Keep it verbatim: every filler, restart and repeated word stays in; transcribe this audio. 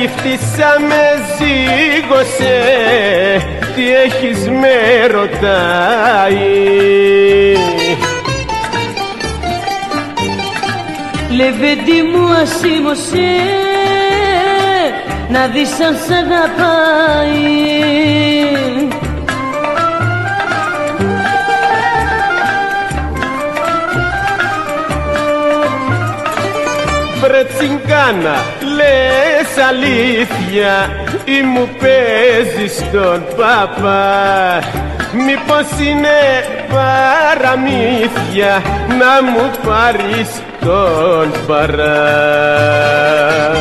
γυφτίσα με ζήγωσε, τι έχεις με ρωτάει. Λεβέντη μου ασήμωσε, να δεις αν σ' αγαπάει. Βρε τσιγκάνα, λες αλήθεια ή μου παίζεις τον παπά? Μήπως είναι παραμύθια να μου πάρεις τον παρά?